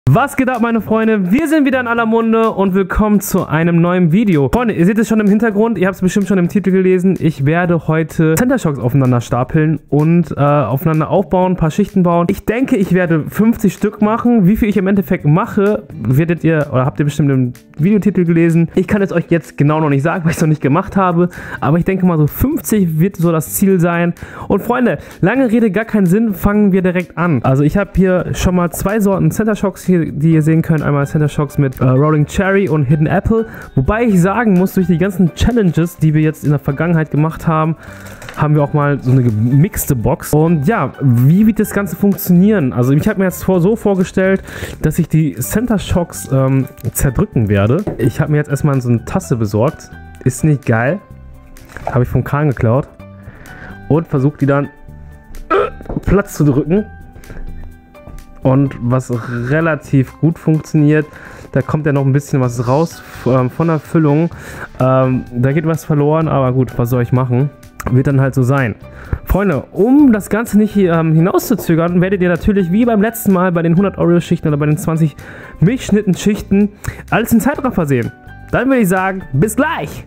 Was geht ab, meine Freunde? Wir sind wieder in aller Munde und willkommen zu einem neuen Video. Freunde, ihr seht es schon im Hintergrund, ihr habt es bestimmt schon im Titel gelesen. Ich werde heute Center Shocks aufeinander stapeln und aufeinander aufbauen, ein paar Schichten bauen. Ich denke, ich werde 50 Stück machen. Wie viel ich im Endeffekt mache, werdet ihr oder habt ihr bestimmt im Videotitel gelesen. Ich kann es euch jetzt genau noch nicht sagen, weil ich es noch nicht gemacht habe. Aber ich denke mal, so 50 wird so das Ziel sein. Und Freunde, lange Rede, gar keinen Sinn, fangen wir direkt an. Also ich habe hier schon mal zwei Sorten Center Shocks hier, die ihr sehen könnt. Einmal Center Shocks mit Rolling Cherry und Hidden Apple. Wobei ich sagen muss, durch die ganzen Challenges, die wir jetzt in der Vergangenheit gemacht haben, haben wir auch mal so eine gemixte Box. Und ja, wie wird das Ganze funktionieren? Also ich habe mir jetzt so vorgestellt, dass ich die Center Shocks zerdrücken werde. Ich habe mir jetzt erstmal so eine Tasse besorgt. Ist nicht geil. Habe ich vom Kahn geklaut. Und versucht die dann Platz zu drücken. Und was relativ gut funktioniert, da kommt ja noch ein bisschen was raus von der Füllung. Da geht was verloren, aber gut, was soll ich machen? Wird dann halt so sein. Freunde, um das Ganze nicht hinauszuzögern, werdet ihr natürlich wie beim letzten Mal bei den 100 Oreo-Schichten oder bei den 20 Milchschnitten-Schichten alles in Zeitraffer sehen. Dann würde ich sagen, bis gleich!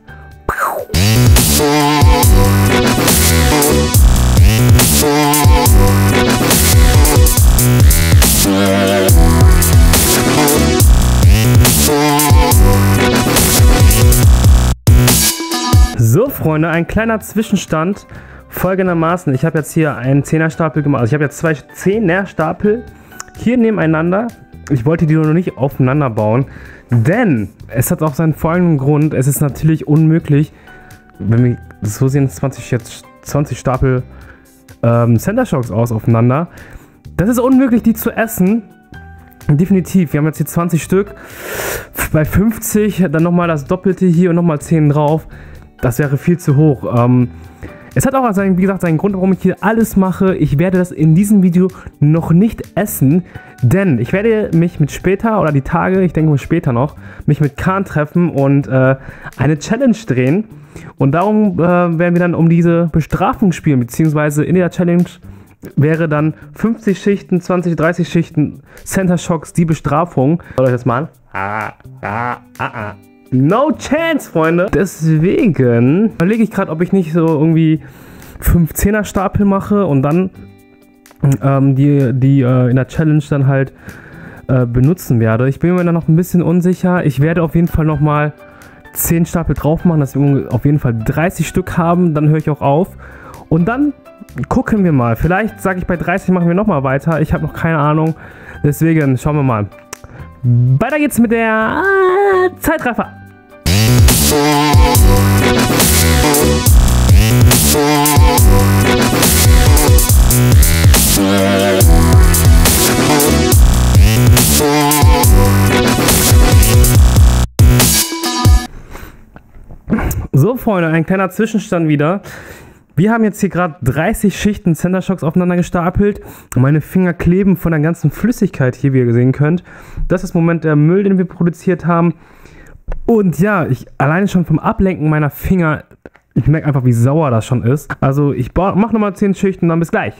So Freunde, ein kleiner Zwischenstand folgendermaßen. Ich habe jetzt hier einen 10er-Stapel gemacht. Also ich habe jetzt zwei 10er-Stapel hier nebeneinander. Ich wollte die noch nicht aufeinander bauen, denn es hat auch seinen folgenden Grund. Es ist natürlich unmöglich, wenn wir so sehen, 20 Stapel Center Shocks aufeinander. Das ist unmöglich, die zu essen. Definitiv. Wir haben jetzt hier 20 Stück. Bei 50 dann nochmal das Doppelte hier und nochmal 10 drauf. Das wäre viel zu hoch. Es hat auch, wie gesagt, seinen Grund, warum ich hier alles mache. Ich werde das in diesem Video noch nicht essen, denn ich werde mich mit später oder die Tage, ich denke mal später noch, mich mit Kahn treffen und eine Challenge drehen. Und darum werden wir dann um diese Bestrafung spielen, beziehungsweise in der Challenge wäre dann 50 Schichten, 20, 30 Schichten Center Shocks die Bestrafung. Schaut euch das mal an. No chance, Freunde. Deswegen überlege ich gerade, ob ich nicht so irgendwie 5 10er Stapel mache und dann die in der Challenge dann halt benutzen werde. Ich bin mir da noch ein bisschen unsicher. Ich werde auf jeden Fall nochmal 10 Stapel drauf machen, dass wir auf jeden Fall 30 Stück haben. Dann höre ich auch auf. Und dann gucken wir mal. Vielleicht sage ich bei 30 machen wir nochmal weiter. Ich habe noch keine Ahnung. Deswegen schauen wir mal. Weiter geht's mit der Zeitraffer. So Freunde, ein kleiner Zwischenstand wieder. Wir haben jetzt hier gerade 30 Schichten Center Shocks aufeinander gestapelt. Meine Finger kleben von der ganzen Flüssigkeit hier, wie ihr sehen könnt. Das ist im Moment der Müll, den wir produziert haben. Und ja, alleine schon vom Ablenken meiner Finger, ich merke einfach, wie sauer das schon ist. Also ich mache nochmal 10 Schichten, dann bis gleich.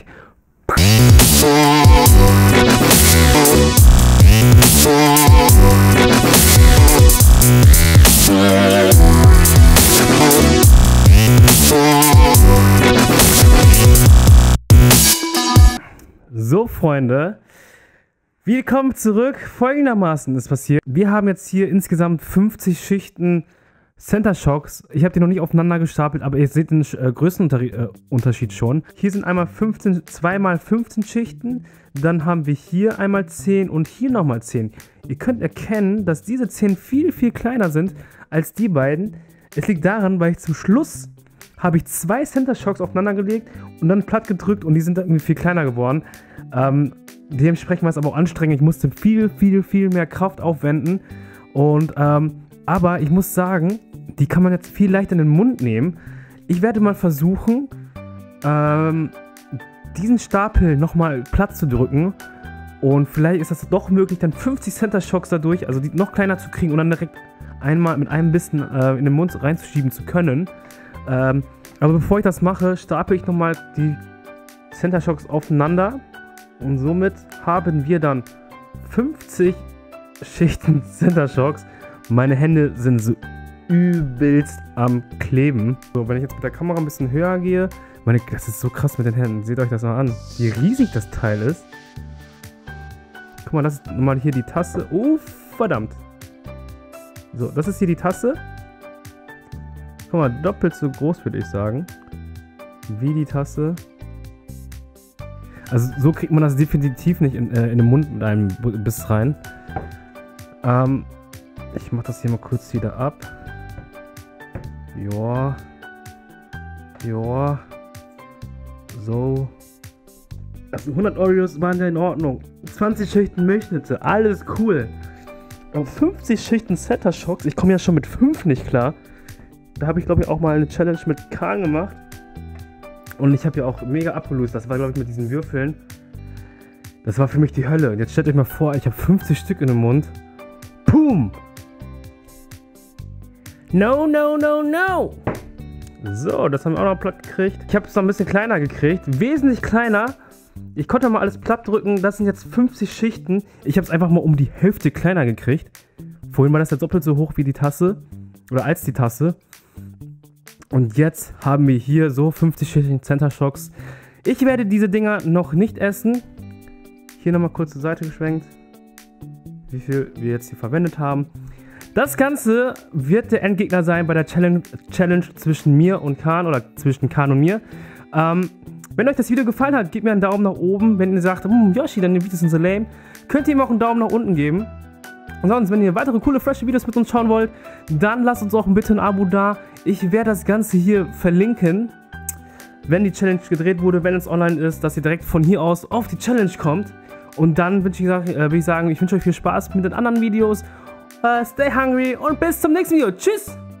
So Freunde, willkommen zurück. Folgendermaßen ist passiert. Wir haben jetzt hier insgesamt 50 Schichten Center Shocks. Ich habe die noch nicht aufeinander gestapelt, aber ihr seht den Größenunterschied schon. Hier sind einmal 2 x 15 Schichten. Dann haben wir hier einmal 10 und hier nochmal 10. Ihr könnt erkennen, dass diese 10 viel, viel kleiner sind als die beiden. Es liegt daran, weil ich zum Schluss habe ich 2 Center Shocks aufeinander gelegt und dann platt gedrückt und die sind dann irgendwie viel kleiner geworden. Dementsprechend war es aber auch anstrengend. Ich musste viel, viel, viel mehr Kraft aufwenden. Und, aber ich muss sagen, die kann man jetzt viel leichter in den Mund nehmen. Ich werde mal versuchen, diesen Stapel nochmal platt zu drücken. Und vielleicht ist das doch möglich, dann 50 Center Shocks dadurch, also die noch kleiner zu kriegen und dann direkt einmal mit einem Bissen in den Mund reinzuschieben zu können. Aber bevor ich das mache, stapel ich nochmal die Center Shocks aufeinander. Und somit haben wir dann 50 Schichten Center Shocks. Meine Hände sind so übelst am Kleben. So, wenn ich jetzt mit der Kamera ein bisschen höher gehe, das ist so krass mit den Händen. Seht euch das mal an, wie riesig das Teil ist. Guck mal, das ist mal hier die Tasse. Oh, verdammt. So, das ist hier die Tasse. Guck mal, doppelt so groß, würde ich sagen. Wie die Tasse. Also so kriegt man das definitiv nicht in den Mund mit einem Biss rein. Ich mach das hier mal kurz wieder ab. Joa. Joa. So. Also 100 Oreos waren ja in Ordnung. 20 Schichten Milchschnitte, alles cool. Aber 50 Schichten Center Shocks, ich komme ja schon mit 5 nicht klar. Da habe ich glaube ich auch mal eine Challenge mit Kahn gemacht. Und ich habe ja auch mega abgelöst. Das war glaube ich mit diesen Würfeln. Das war für mich die Hölle. Und jetzt stellt euch mal vor, ich habe 50 Stück in den Mund. Boom! No, no, no, no! So, das haben wir auch noch platt gekriegt. Ich habe es noch ein bisschen kleiner gekriegt. Wesentlich kleiner. Ich konnte mal alles platt drücken. Das sind jetzt 50 Schichten. Ich habe es einfach mal um die Hälfte kleiner gekriegt. Vorhin war das jetzt doppelt so hoch wie die Tasse. Oder als die Tasse. Und jetzt haben wir hier so 50 Schichten Center Shocks. Ich werde diese Dinger noch nicht essen. Hier nochmal kurz zur Seite geschwenkt. Wie viel wir jetzt hier verwendet haben. Das Ganze wird der Endgegner sein bei der Challenge zwischen mir und Kahn. Oder zwischen Kahn und mir. Wenn euch das Video gefallen hat, gebt mir einen Daumen nach oben. Wenn ihr sagt, Yoshi, deine Videos sind so lame, könnt ihr ihm auch einen Daumen nach unten geben. Und sonst, wenn ihr weitere coole, frische Videos mit uns schauen wollt, dann lasst uns auch bitte ein Abo da. Ich werde das Ganze hier verlinken, wenn die Challenge gedreht wurde, wenn es online ist, dass ihr direkt von hier aus auf die Challenge kommt. Und dann würde ich sagen, ich wünsche euch viel Spaß mit den anderen Videos. Stay hungry und bis zum nächsten Video. Tschüss!